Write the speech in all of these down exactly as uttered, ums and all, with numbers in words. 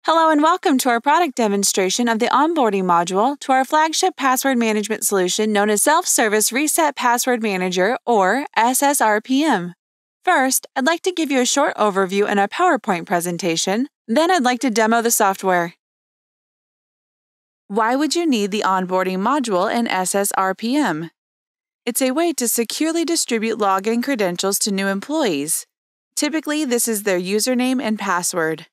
Hello and welcome to our product demonstration of the onboarding module to our flagship password management solution known as Self-Service Reset Password Manager, or S S R P M. First, I'd like to give you a short overview and a PowerPoint presentation. Then I'd like to demo the software. Why would you need the onboarding module in S S R P M? It's a way to securely distribute login credentials to new employees. Typically, this is their username and password.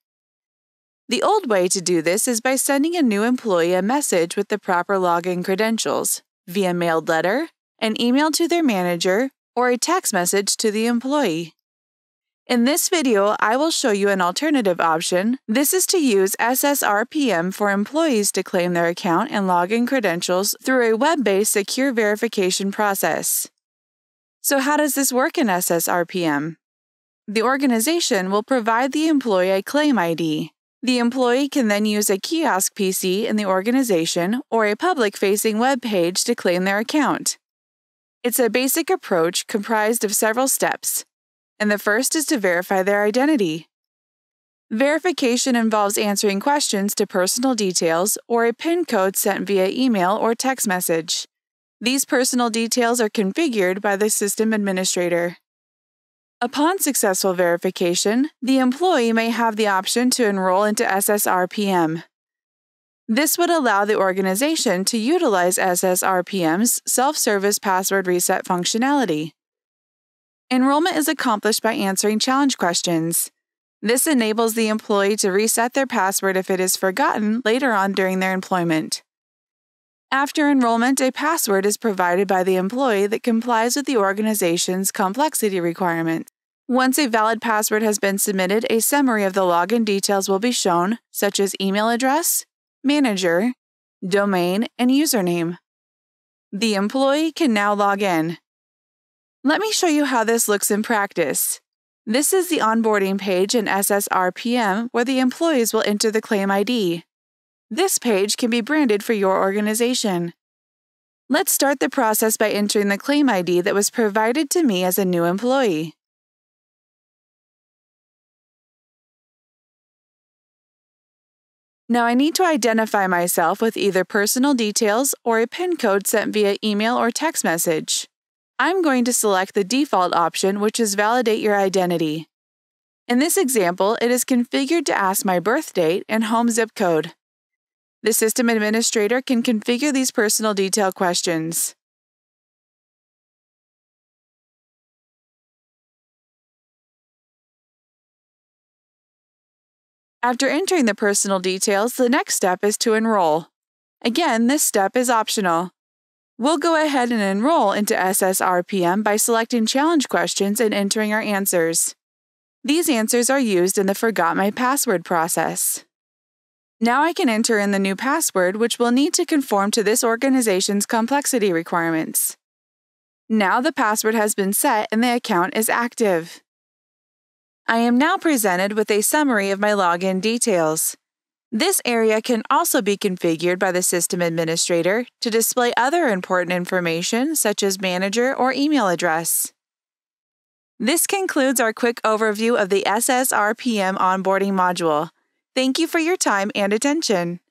The old way to do this is by sending a new employee a message with the proper login credentials via mailed letter, an email to their manager, or a text message to the employee. In this video, I will show you an alternative option. This is to use S S R P M for employees to claim their account and login credentials through a web-based secure verification process. So how does this work in S S R P M? The organization will provide the employee a claim I D. The employee can then use a kiosk P C in the organization or a public-facing web page to claim their account. It's a basic approach comprised of several steps, and the first is to verify their identity. Verification involves answering questions to personal details or a PIN code sent via email or text message. These personal details are configured by the system administrator. Upon successful verification, the employee may have the option to enroll into S S R P M. This would allow the organization to utilize S S R P M's self-service password reset functionality. Enrollment is accomplished by answering challenge questions. This enables the employee to reset their password if it is forgotten later on during their employment. After enrollment, a password is provided by the employee that complies with the organization's complexity requirement. Once a valid password has been submitted, a summary of the login details will be shown, such as email address, manager, domain, and username. The employee can now log in. Let me show you how this looks in practice. This is the onboarding page in S S R P M where the employees will enter the claim I D. This page can be branded for your organization. Let's start the process by entering the claim I D that was provided to me as a new employee. Now I need to identify myself with either personal details or a PIN code sent via email or text message. I'm going to select the default option, which is Validate Your Identity. In this example, it is configured to ask my birth date and home zip code. The system administrator can configure these personal detail questions. After entering the personal details, the next step is to enroll. Again, this step is optional. We'll go ahead and enroll into S S R P M by selecting challenge questions and entering our answers. These answers are used in the Forgot My Password process. Now I can enter in the new password, which will need to conform to this organization's complexity requirements. Now the password has been set and the account is active. I am now presented with a summary of my login details. This area can also be configured by the system administrator to display other important information such as manager or email address. This concludes our quick overview of the S S R P M onboarding module. Thank you for your time and attention.